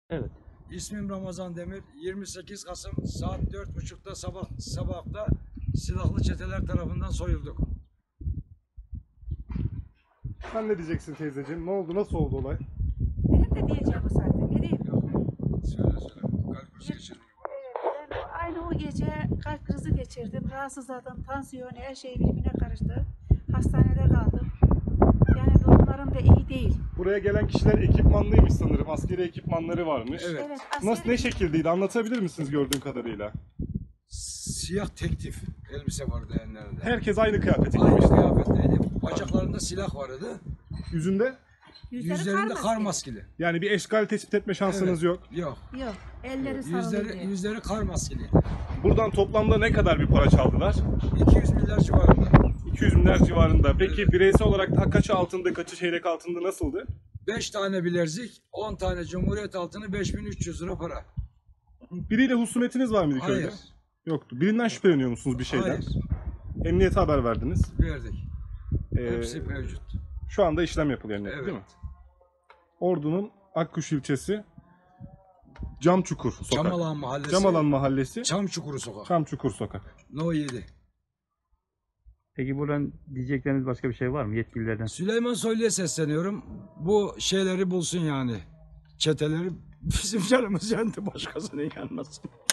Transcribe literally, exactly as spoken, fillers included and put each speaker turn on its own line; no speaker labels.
Evet.
İsmim Ramazan Demir. yirmi sekiz Kasım saat dört buçukta sabah sabahta silahlı çeteler tarafından soyulduk.
Sen ne diyeceksin teyzeciğim? Ne oldu? Nasıl oldu olay?
Benim de diyeceğim bu zaten. Ne diyeyim?
Söyle söyle. Kalp krizi geçirdim.
Evet, ben aynı o gece kalp krizi geçirdim. Rahatsızladım. Tansiyon, her şey birbirine karıştı. Hastanede kaldım. Yani durumlarım da iyi değil.
Buraya gelen kişiler ekipmanlıymış sanırım. Askeri ekipmanları varmış.
Evet.
Evet,
Nasıl,
askeri-
ne şekildeydi? Anlatabilir misiniz gördüğün kadarıyla?
Siyah tektif elbise vardı enlerinde.
Herkes aynı kıyafeti
Aynı
giymişti.
kıyafetteydi. Bacaklarında silah vardı.
Yüzünde
Yüzleri
Yüzlerinde
kar
kar
maskeli.
maskeli.
yani bir eşgal tespit etme şansınız yok.
Yok.
Yok, elleri
Yüzleri,
sarılıydı.
yüzleri kar maskeli.
Buradan toplamda ne kadar bir para çaldılar?
iki yüz milyar civarında.
iki yüz milyar civarında. Peki
Evet.
bireysel olarak daha kaçı altında, kaçı çeyrek altında nasıldı?
beş tane bilezik, on tane Cumhuriyet altını, beş bin üç yüz lira para.
Biriyle husumetiniz var mıydı köyde?
Hayır.
Yoktu. Birinden şüpheleniyor musunuz bir şeyden?
Hayır.
Emniyete haber verdiniz.
Verdik.
Ee,
Hepsi mevcut.
Şu anda işlem yapılıyor emniyette,
Evet.
değil mi? Ordu'nun Akkuş ilçesi Camçukur sokak.
Çamalan Mahallesi.
Camalan Mahallesi,
Çamçukuru sokak.
Camçukur sokak.
No yedi.
Peki buradan diyecekleriniz başka bir şey var mı yetkililerden?
Süleyman Soylu'ya sesleniyorum. Bu şeyleri bulsun yani. Çeteleri bizim canımız yandı, başkasının yanmasın.